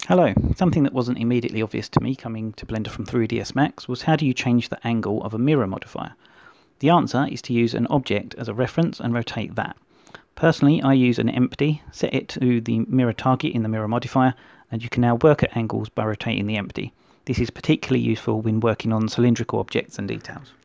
Hello. Something that wasn't immediately obvious to me coming to Blender from 3ds Max was how do you change the angle of a mirror modifier? The answer is to use an object as a reference and rotate that. Personally, I use an empty, set it to the mirror target in the mirror modifier, and you can now work at angles by rotating the empty. This is particularly useful when working on cylindrical objects and details.